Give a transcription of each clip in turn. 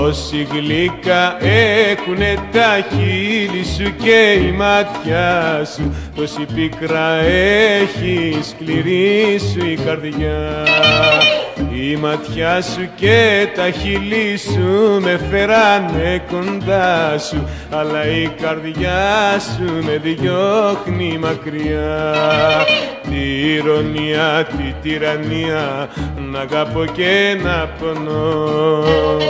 Τόση γλυκά έχουνε τα χείλη σου και η μάτια σου, τόση πίκρα έχει σκληρή σου η καρδιά. Η ματιά σου και τα χείλη σου με φέρανε κοντά σου, αλλά η καρδιά σου με διώχνει μακριά. Τη ηρωνία, τη τυραννία, να αγαπώ και να πονώ.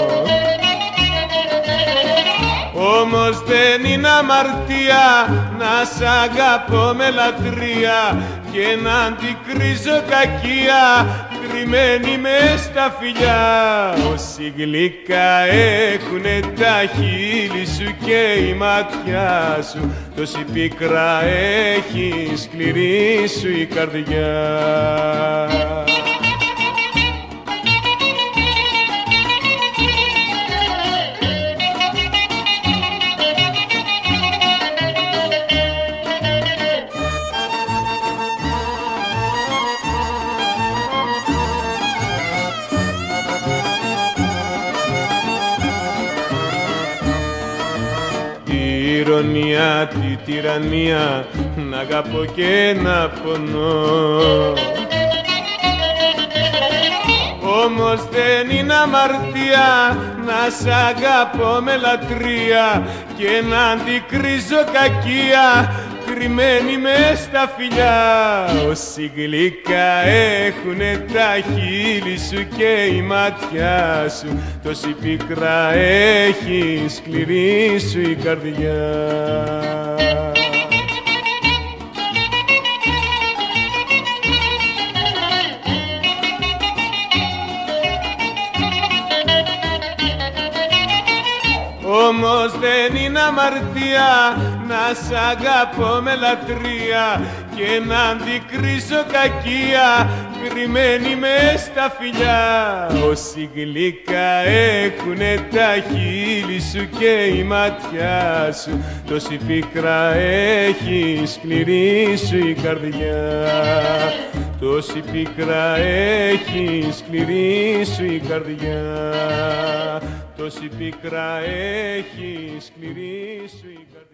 Όμως δεν είναι αμαρτία να σ' αγαπώ με λατρεία και να αντικρίζω κακία κρυμμένη μες στα φιλιά. Όση γλυκά έχουνε τα χείλη σου και η μάτια σου, τόση πίκρα έχει σκληρή σου η καρδιά. Τη ηρωνία, τη τυραννία, να αγαπώ και να πονώ. Όμως δεν είναι αμαρτία να σ' αγαπώ με λατρεία και να αντικρίζω κακία κρυμμένη μες στα φιλιά. Όση γλυκά έχουνε τα χείλη σου και η μάτια σου, τόση πίκρα έχει σκληρή σου η καρδιά. Όμως δεν είναι αμαρτία να σ' αγαπώ με λατρεία και να αντικρίζω κακία κρυμμένη μες στα φιλιά. Όση γλυκά έχουνε τα χείλη σου και η μάτια σου, τόση πίκρα έχει σκληρή σου η καρδιά. Τόση πίκρα έχει σκληρή σου η καρδιά. Τόση πίκρα έχει σκληρή σου η καρδιά.